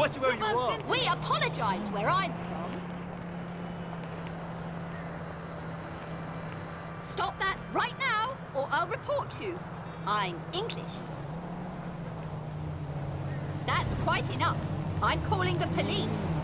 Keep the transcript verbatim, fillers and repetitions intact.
Watch where you are. We apologise where I'm from. Stop that right now, or I'll report you. I'm English. That's quite enough. I'm calling the police.